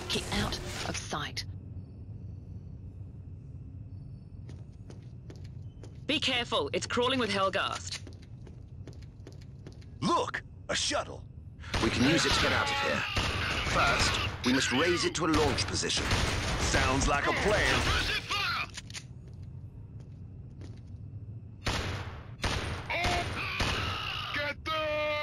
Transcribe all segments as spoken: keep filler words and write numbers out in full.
Keep out of sight. Be careful, it's crawling with Helghast. Look! A shuttle! We can use it to get out of here. First, we must raise it to a launch position. Sounds like a plan. Get them!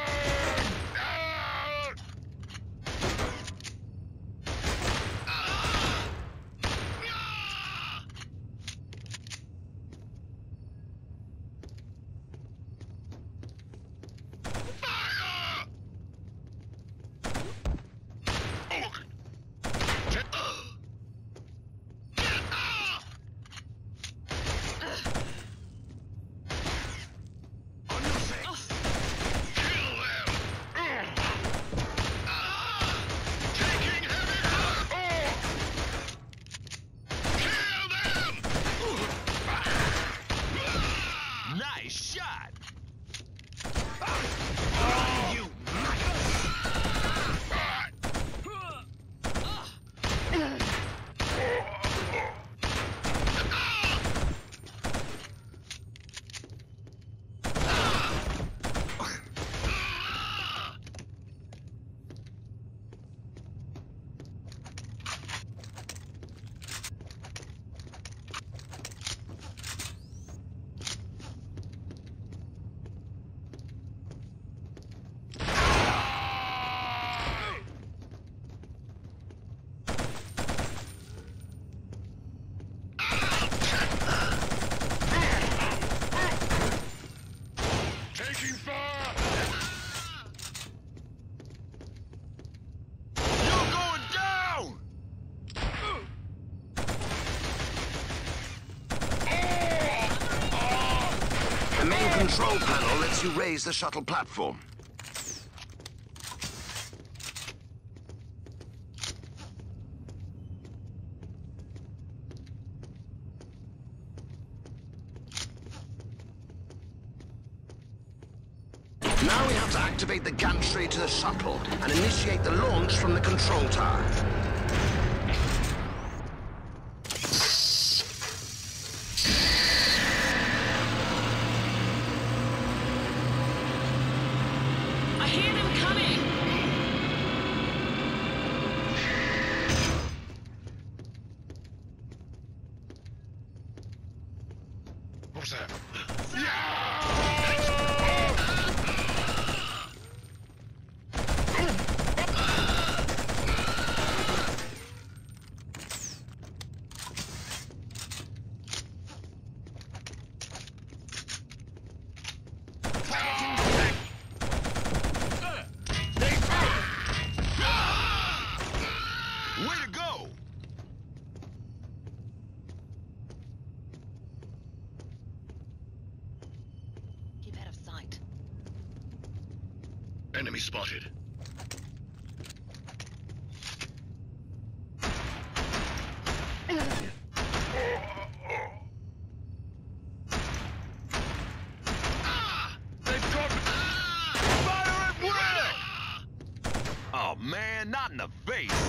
Control panel lets you raise the shuttle platform. Now we have to activate the gantry to the shuttle and initiate the launch from the control tower. Enemy spotted. Ah! They've got... Fire at will! Oh man, not in the face.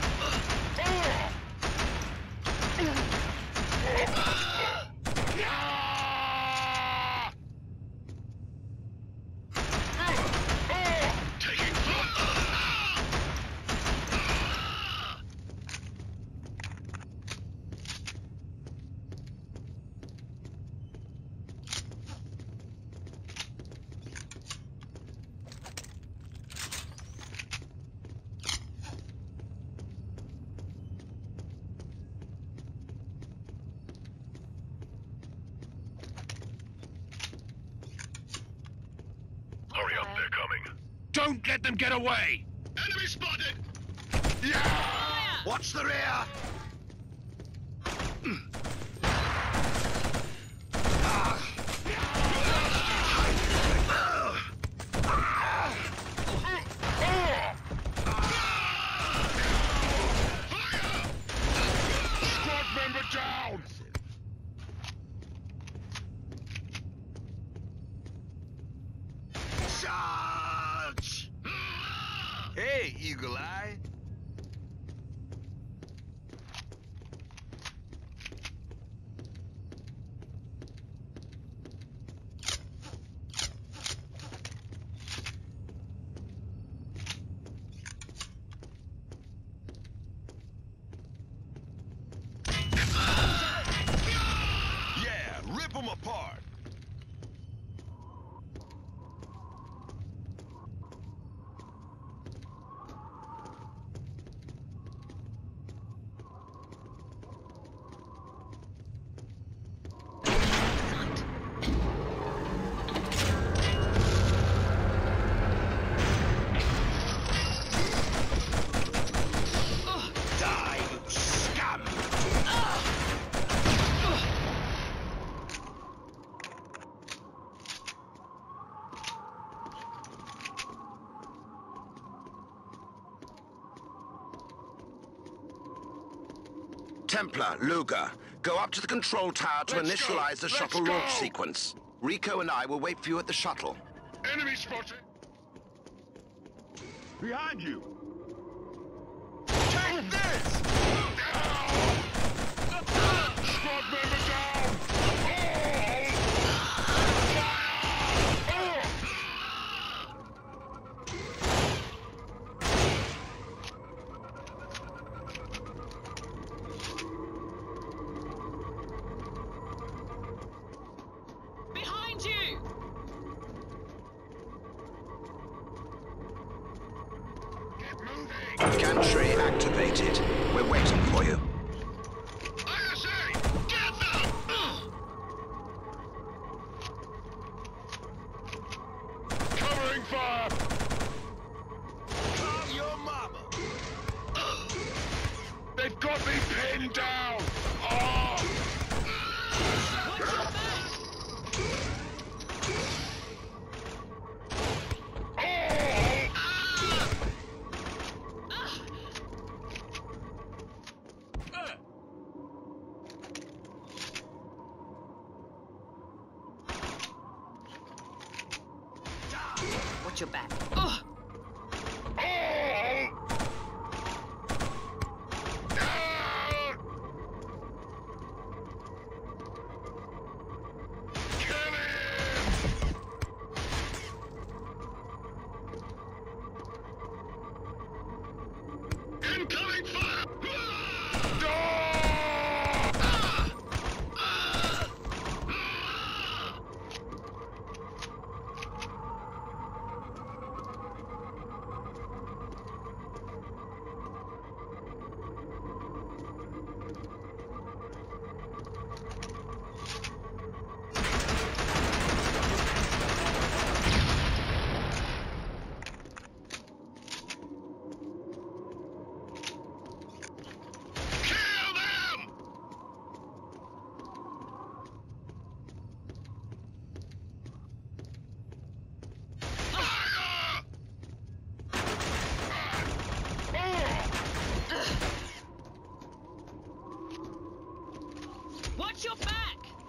Hurry up, they're coming. Don't let them get away! Enemy spotted! Yeah! Watch the rear! Squad member down! Charge! Hey, Eagle Eye. Templar, Luger, go up to the control tower to Let's initialize go. the Let's shuttle go. launch sequence. Rico and I will wait for you at the shuttle. Enemy spotted. Behind you! Take this! Squad member down. Behind you! Get moving. Gantry activated. We're waiting for you. I S A, get them. Covering fire. Call your mama! They've got me pinned down. Oh. Watch your back! Watch your back. Ugh. Incoming fire! Kill them! Fire! Watch your back!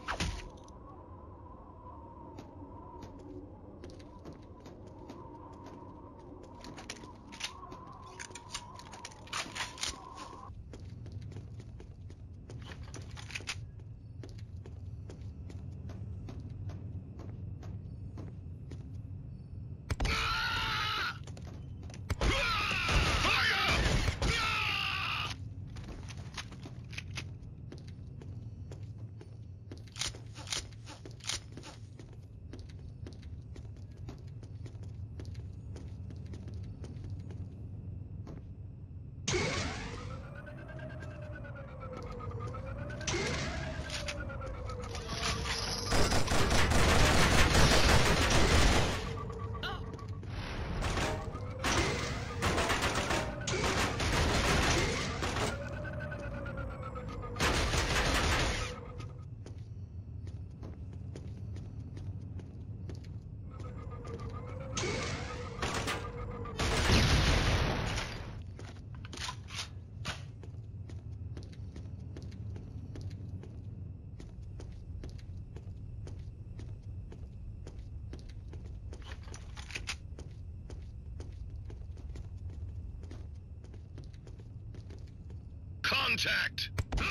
Contact!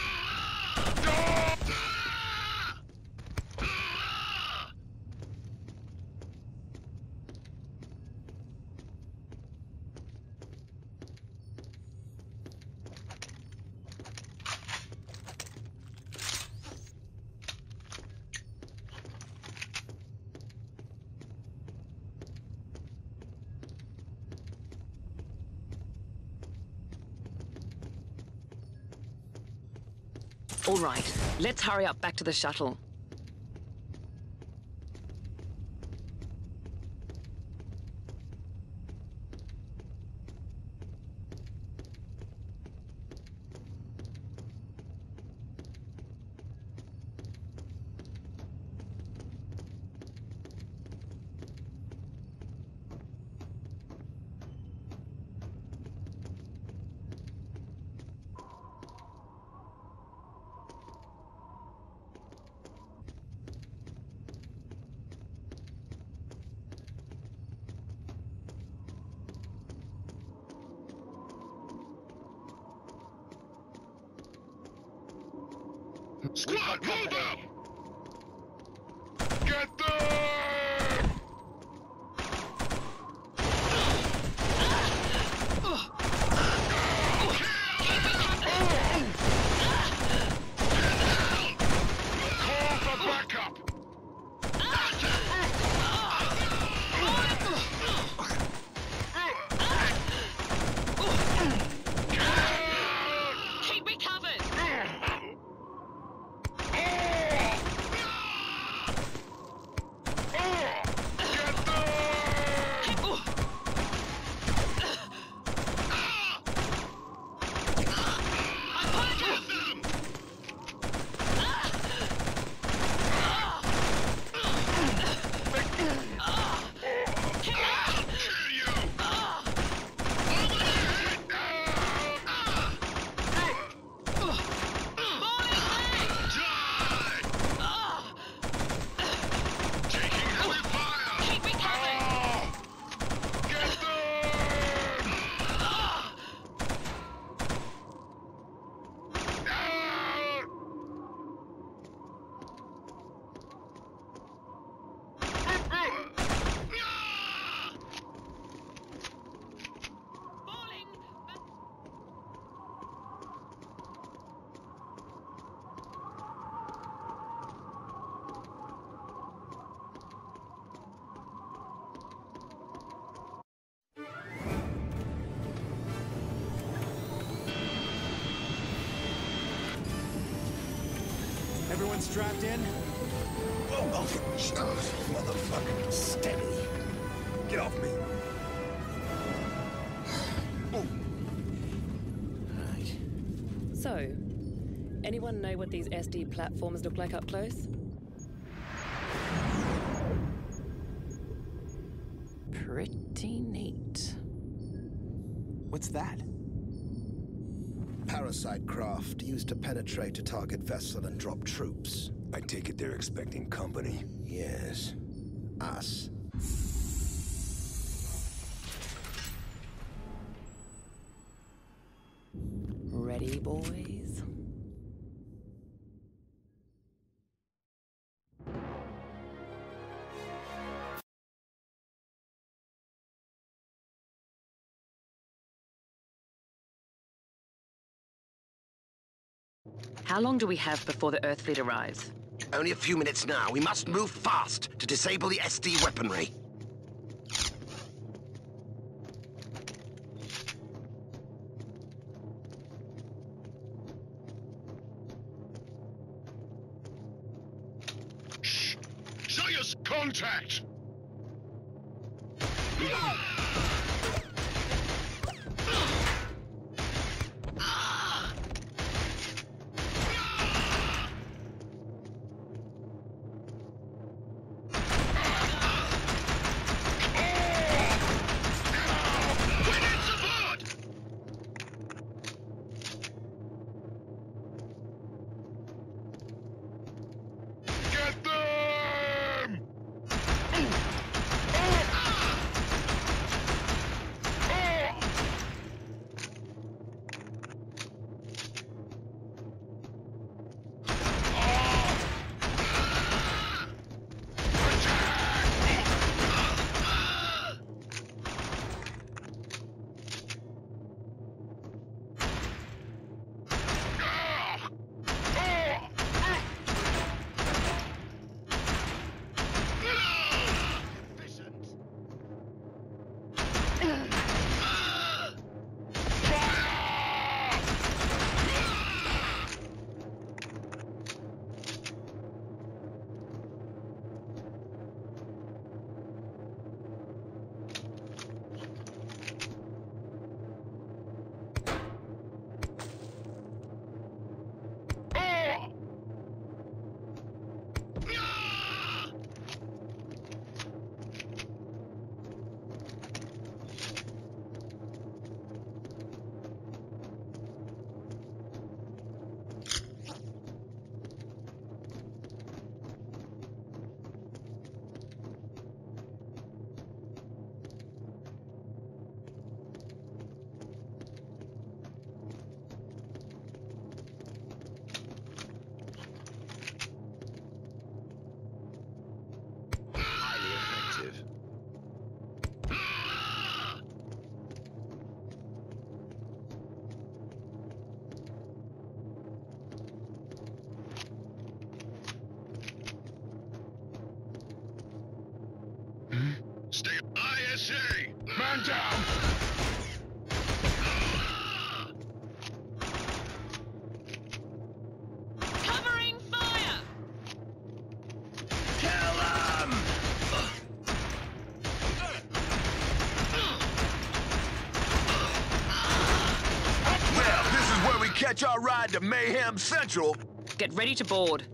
All right, let's hurry up back to the shuttle. Squad, move up! Get them! Call for backup! Keep me covered! Everyone strapped in? Whoa, oh, oh, motherfucker, steady. Get off me. Right. So, anyone know what these S D platforms look like up close? Pretty neat. What's that? Parasite craft used to penetrate a target vessel and drop troops. I take it they're expecting company. Yes. Us. Ready, boys? How long do we have before the Earth fleet arrives? Only a few minutes now. We must move fast to disable the S D weaponry. Shh! Soyuz contact! Stay. I S A! Man down! Covering fire! Kill him! Well, this is where we catch our ride to Mayhem Central. Get ready to board.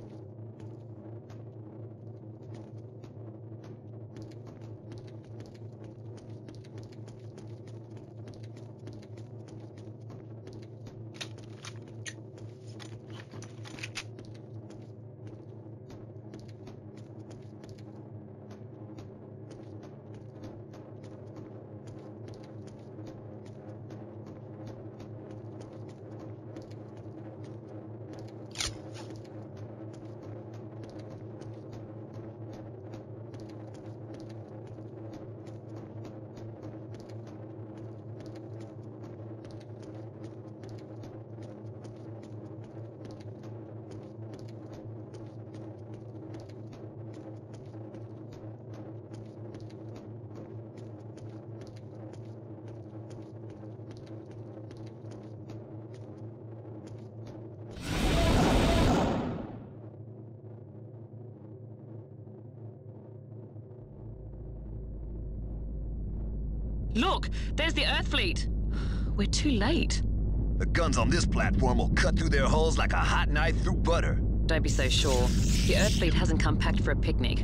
Look, there's the Earth fleet. We're too late. The guns on this platform will cut through their hulls like a hot knife through butter. Don't be so sure. The Earth fleet hasn't come packed for a picnic.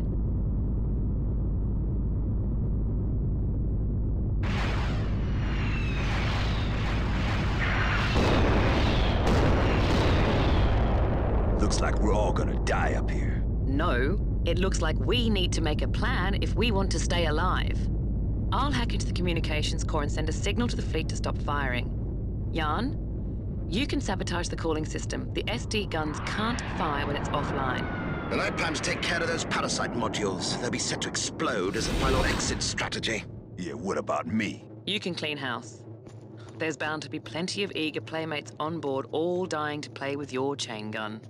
Looks like we're all gonna die up here. No, it looks like we need to make a plan if we want to stay alive. I'll hack into the communications core and send a signal to the fleet to stop firing. Jan, you can sabotage the cooling system. The S D guns can't fire when it's offline. And I plan to take care of those parasite modules. They'll be set to explode as a final exit strategy. Yeah, what about me? You can clean house. There's bound to be plenty of eager playmates on board, all dying to play with your chain gun.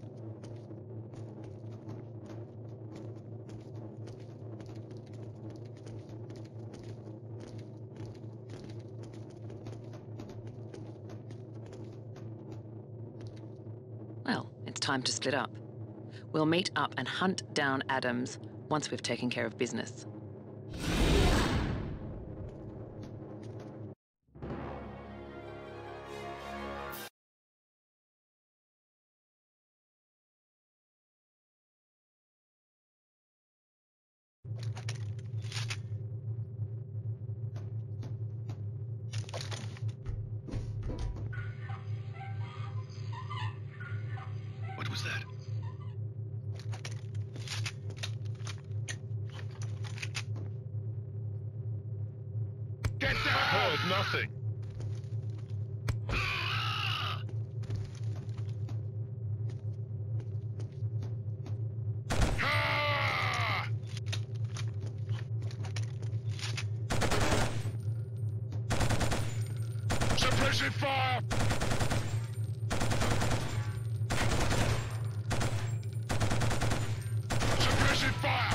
Well, it's time to split up. We'll meet up and hunt down Adams once we've taken care of business. What was that? Get down! I heard nothing. Ah! Suppressive fire! Suppressive fire!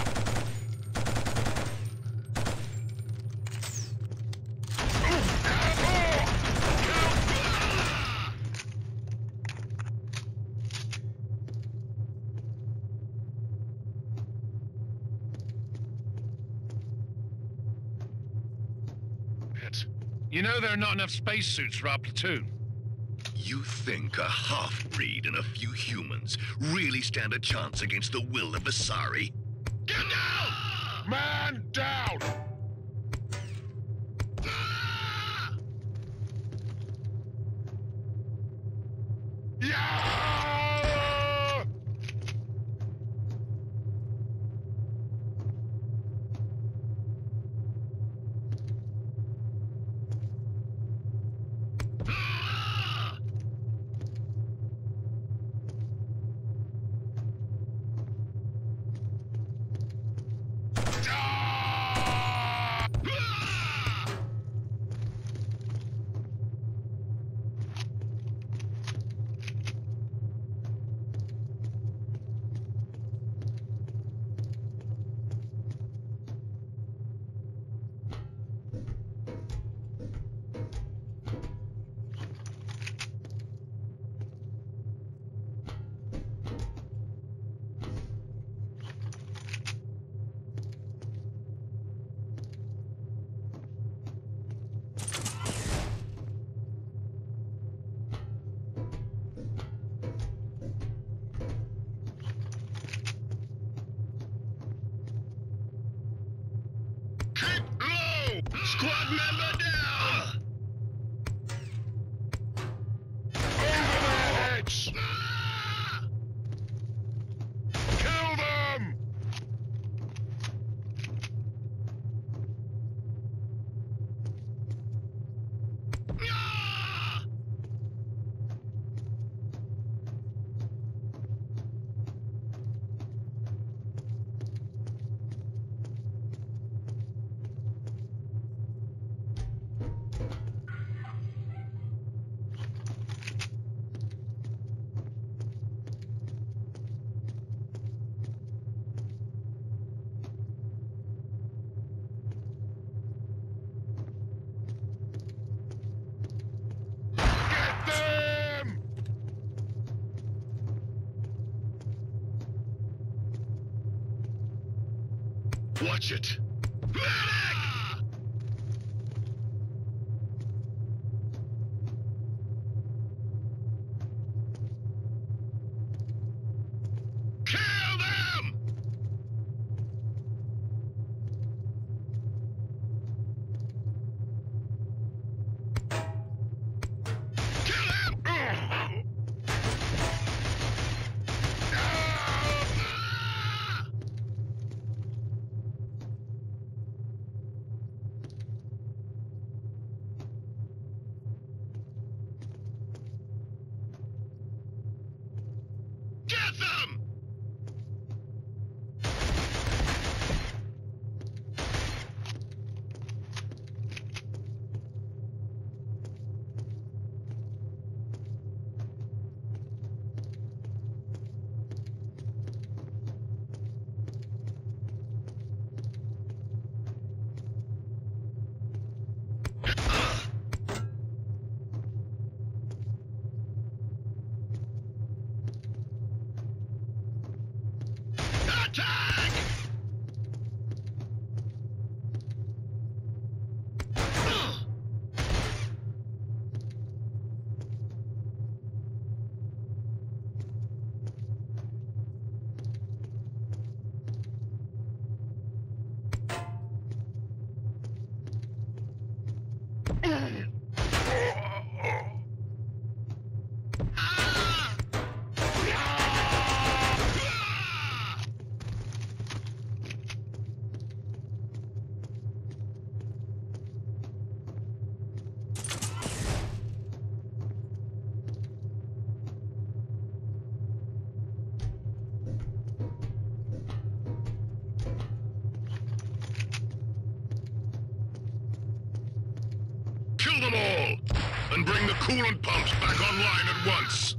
You know there are not enough spacesuits for our platoon. You think a half-breed and a few humans really stand a chance against the will of Asari? Get down! Man down! Yeah! Ah! Squad member down! Over their heads! Kill them! Watch it! Medic! Kill them! Kill him! Get them! Attack! Kill them all! And bring the coolant pumps back online at once!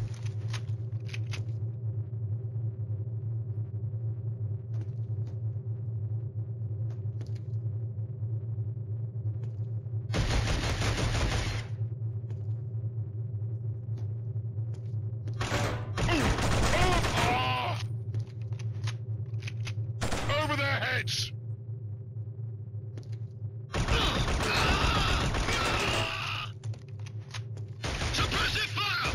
Over their heads! Suppressive fire!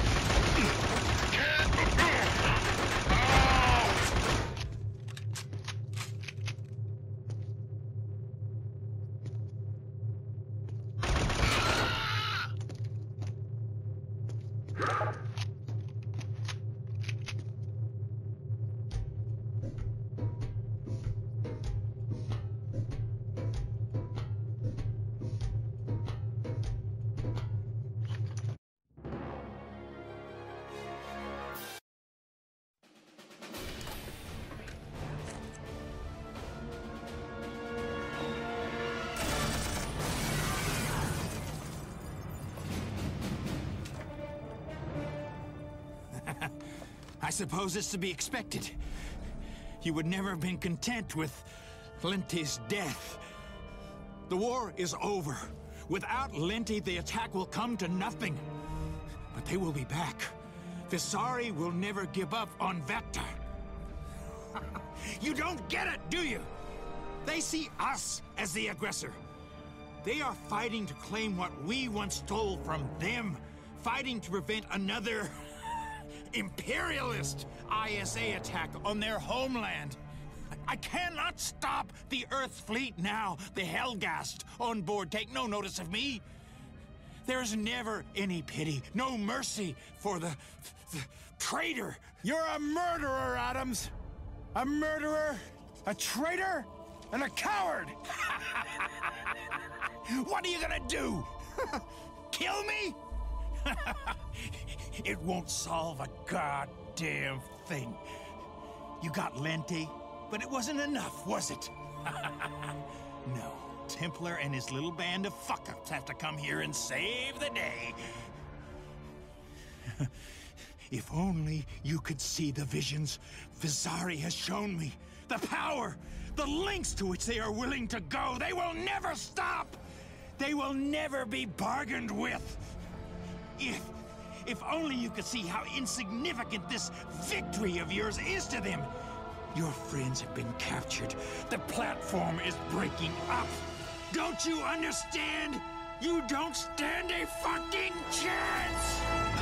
I suppose it's to be expected. You would never have been content with Linty's death. The war is over. Without Linty, the attack will come to nothing. But they will be back. Visari will never give up on Vector. You don't get it, do you? They see us as the aggressor. They are fighting to claim what we once stole from them. Fighting to prevent another imperialist I S A attack on their homeland. I cannot stop the Earth fleet now. The Hellgast on board take no notice of me. There's never any pity, no mercy for the, the traitor. You're a murderer, Adams. A murderer, a traitor, and a coward. What are you gonna do? Kill me? It won't solve a goddamn thing. You got Lenti, but it wasn't enough, was it? No. Templar and his little band of fuck-ups have to come here and save the day. If only you could see the visions Vizari has shown me. The power, the lengths to which they are willing to go. They will never stop. They will never be bargained with. If, if only you could see how insignificant this victory of yours is to them. Your friends have been captured. The platform is breaking up. Don't you understand? You don't stand a fucking chance!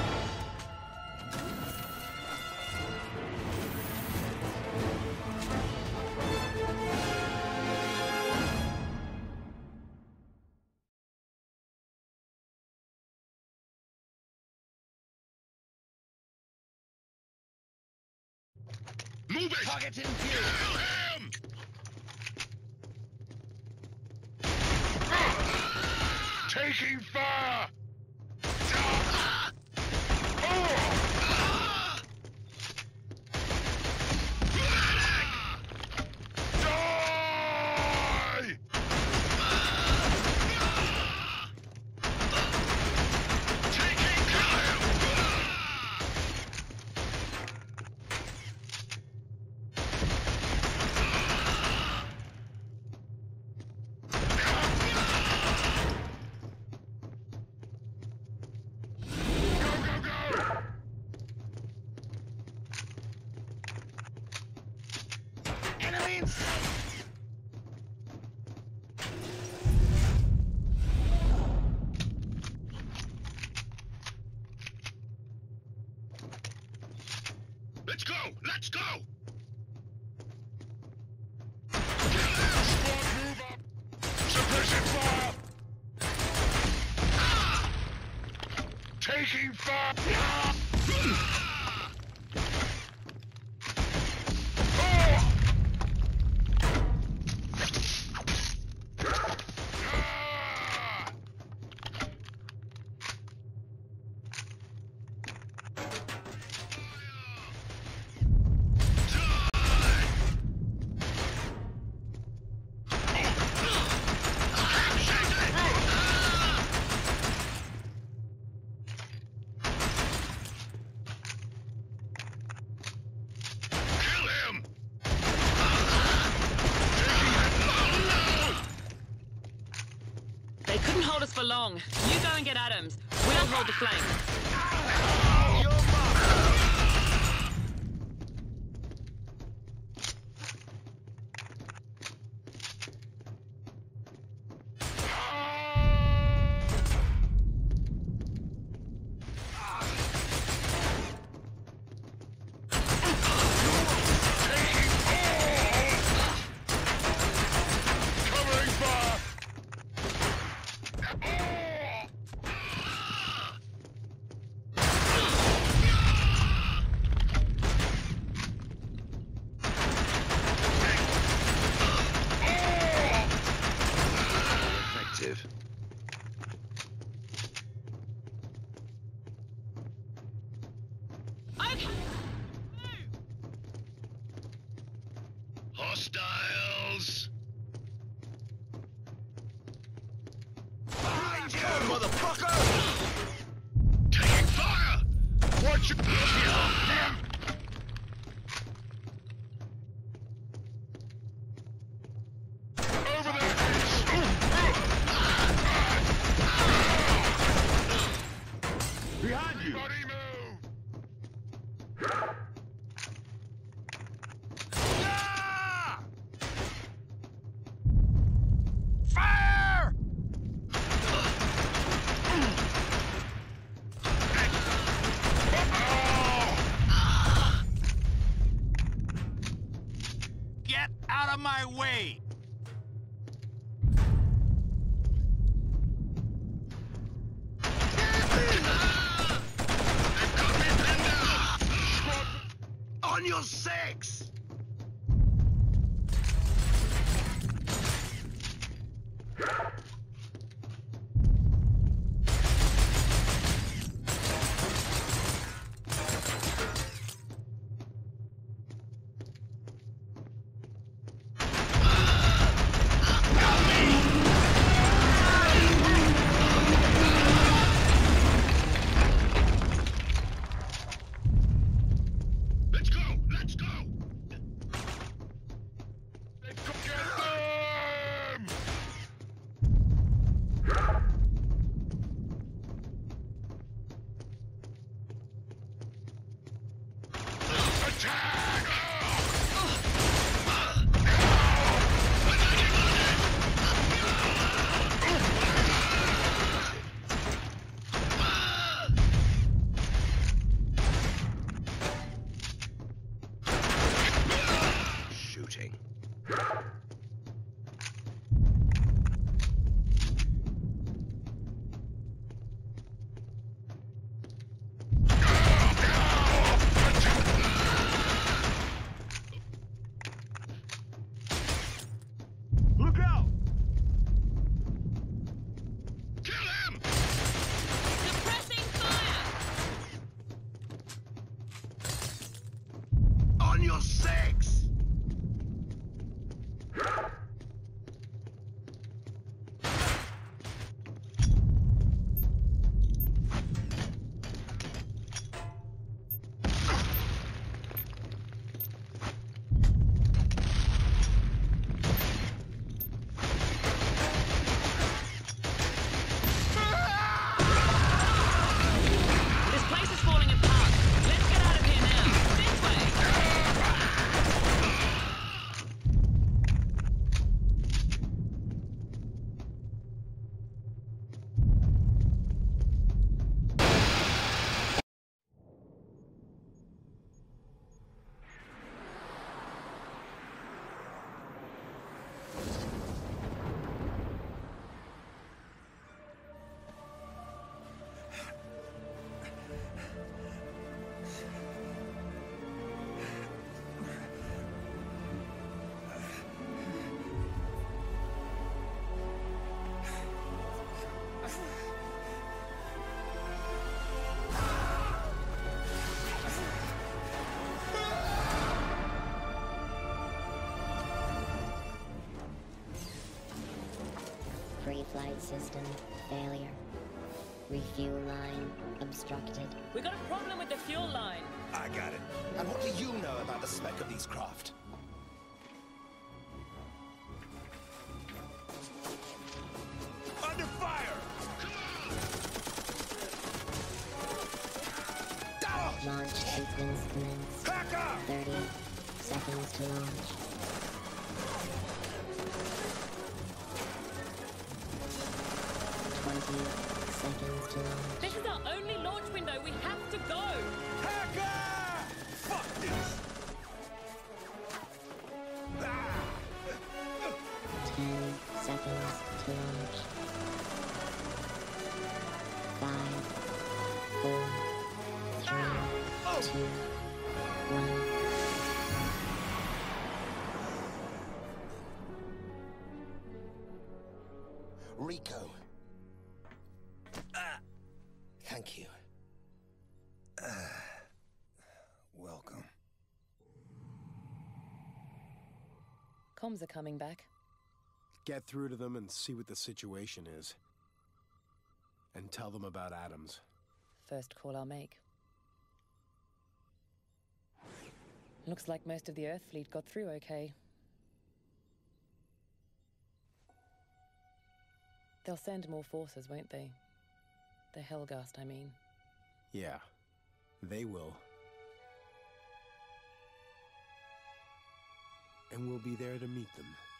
Move it! Target in view! Kill him! Taking fire! Die! Taking fire! Let's go! Let's go! Squad, move up! Suppression fire! Ah! Taking fire! Ah! For long. You go and get Adams. We'll hold the flank. Hostiles! Behind you, motherfucker! Taking fire! Watch your... Damn! Over there! Behind you! Everybody move! Fire! out of my way! On your six! Pre-flight system failure. Refuel line obstructed. We got a problem with the fuel line. I got it. And what do you know about the spec of these craft? Under fire! Down! Launch sequence commence. Back up! thirty seconds to launch. twenty seconds to launch. This is our only launch window. We have to go. Hacker! Fuck this! Ah! ten seconds to launch. five, four, three, two, one. Rico. Ah, thank you. Ah, welcome. Comms are coming back. Get through to them and see what the situation is. And tell them about Adams. First call I'll make. Looks like most of the Earth fleet got through okay. They'll send more forces, won't they? The Hellgast, I mean. Yeah, they will. And we'll be there to meet them.